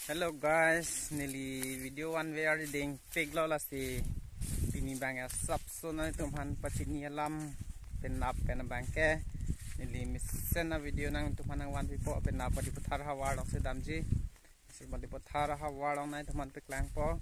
Hello guys, nili video one we are reading pig lola si pini bang sap so na tumhan pachini alam penap pen bang ke nili missen na video nang tumhan ang one pipo penap di puthar hawa dong se damji si di puthar hawa dong nai tumhan peklang po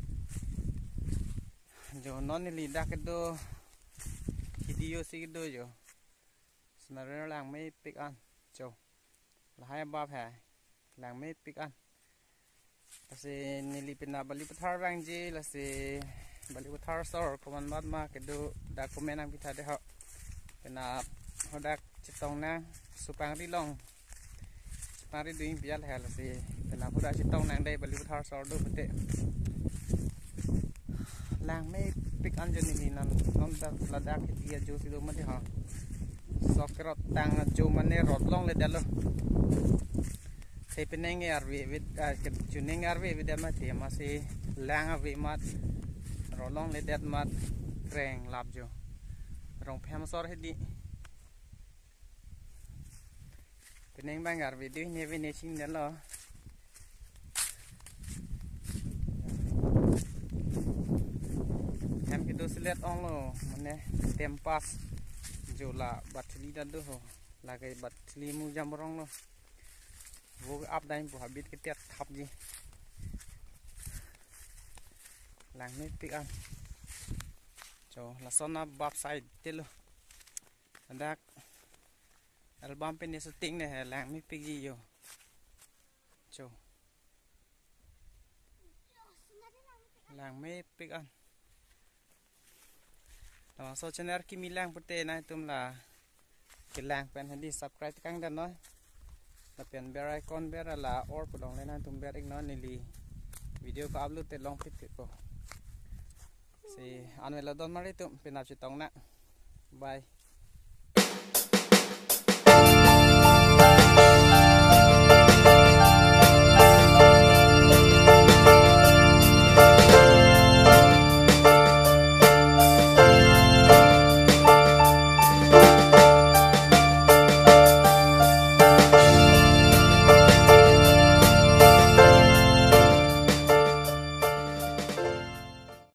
jo non nili dak do video si do jo smara lang mai pig an jo la hai ba pha lang mai pig an kasi nilipin na bali puthar bang ji lasi bali puthar sor kuman mat ma kedu dokumen ang pitha de ho pena hodak chitong na supang ri long supang ri duing bial ha lasi pena hodak chitong nang dai bali puthar sor do pete lang me pik an jeni ni nan non da ladak dia jo si do ma de ha sokrot tang jo mane rot long le dalo Happening RV with tuning RV with them masih lang RV mat rolong le dat mat kreng lap jo rong phem sor hedi pening bang RV du ne ve ne sing dan lo hem ki do silet ong lo mane tempas jola batli dan do ho lagai batli mu jam rong lo vô cái áp đây của habit cái tiết thấp gì làng nếp pick ăn cho là son na bắp side tiết luôn đắc album pen setting này làng nếp pick gì rồi cho làng nếp pick ăn đó sau channel kimi làng pute này tụm là cái làng pen đi subscribe căng đàn nói là pen bear icon bear là or của đồng lên anh tum bear ignore nili video có upload te long fit ko si an vela don mari tum pen ap chitong na bye.